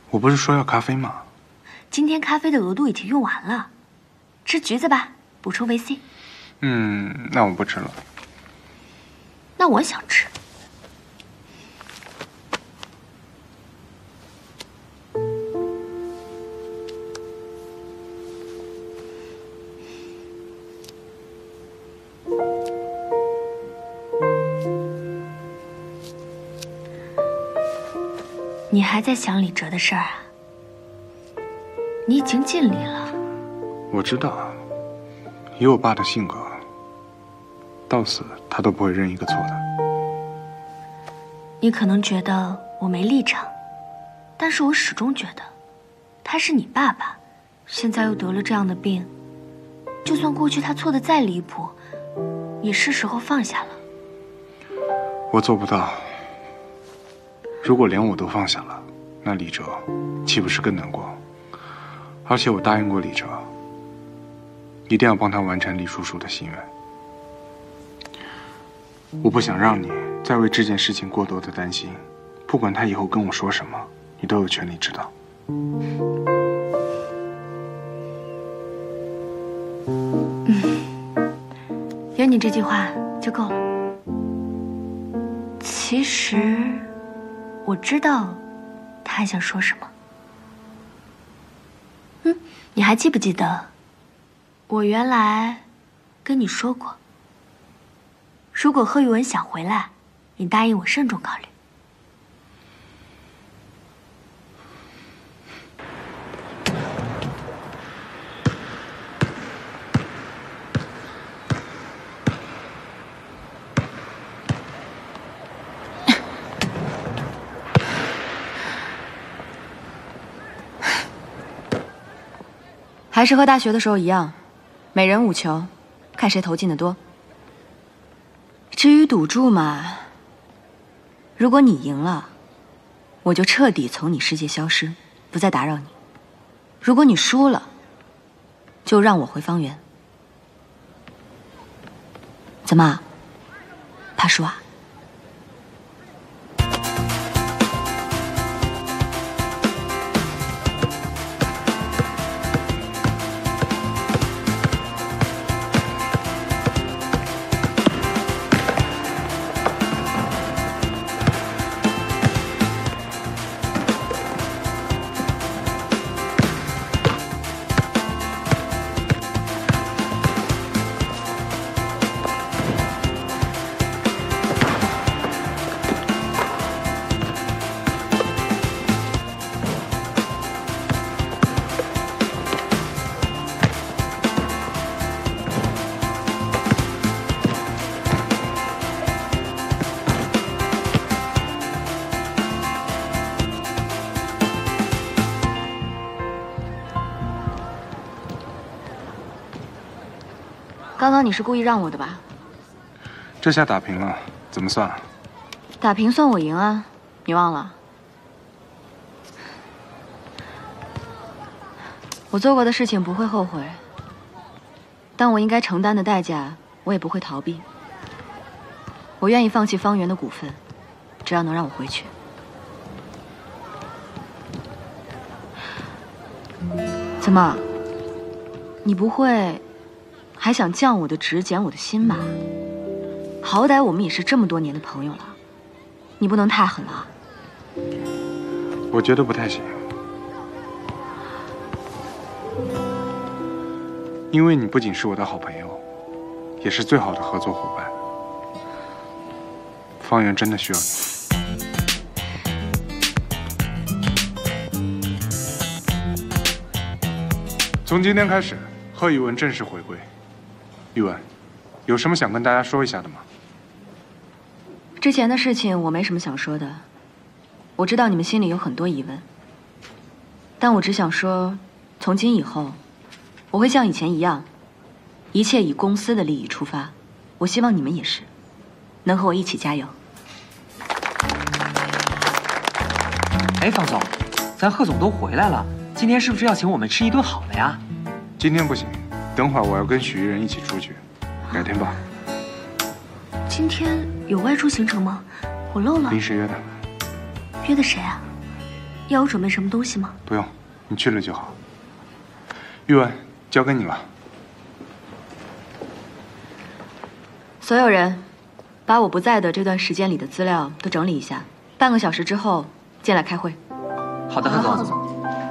我不是说要咖啡吗？ 今天咖啡的额度已经用完了，吃橘子吧，补充维 C。 那我不吃了。 那我想吃。你还在想李哲的事儿啊？你已经尽力了。 我知道，以我爸的性格，到死他都不会认一个错的。 你可能觉得我没立场，但是我始终觉得，他是你爸爸，现在又得了这样的病，就算过去他错的再离谱，也是时候放下了。 我做不到。如果连我都放下了，那李哲岂不是更难过？而且我答应过李哲，一定要帮他完成李叔叔的心愿。我不想让你再为这件事情过多的担心，不管他以后跟我说什么，你都有权利知道。 有你这句话就够了。其实我知道他还想说什么。你还记不记得我原来跟你说过，如果贺玉文想回来，你答应我慎重考虑。 还是和大学的时候一样，每人5球，看谁投进的多。至于赌注嘛，如果你赢了，我就彻底从你世界消失，不再打扰你；如果你输了，就让我回方圆。怎么，怕输啊？刚刚你是故意让我的吧？ 这下打平了，怎么算啊？ 打平算我赢啊，你忘了？我做过的事情不会后悔，但我应该承担的代价，我也不会逃避。我愿意放弃方圆的股份，只要能让我回去。怎么？你不会还想降我的职，减我的薪吧？好歹我们也是这么多年的朋友了，你不能太狠了啊。 我觉得不太行，因为你不仅是我的好朋友，也是最好的合作伙伴。方圆真的需要你。从今天开始，贺宇文正式回归。宇文，有什么想跟大家说一下的吗？ 之前的事情我没什么想说的，我知道你们心里有很多疑问，但我只想说，从今以后，我会像以前一样，一切以公司的利益出发。我希望你们也是，能和我一起加油。 哎，方总，咱贺总都回来了，今天是不是要请我们吃一顿好的呀？ 今天不行，等会儿我要跟许玉人一起出去，改天吧。 今天有外出行程吗？我漏了。 临时约的。 约的谁啊？ 要我准备什么东西吗？ 不用，你去了就好。玉文，交给你了。 所有人，把我不在的这段时间里的资料都整理一下，半个小时之后进来开会。 好的，贺总。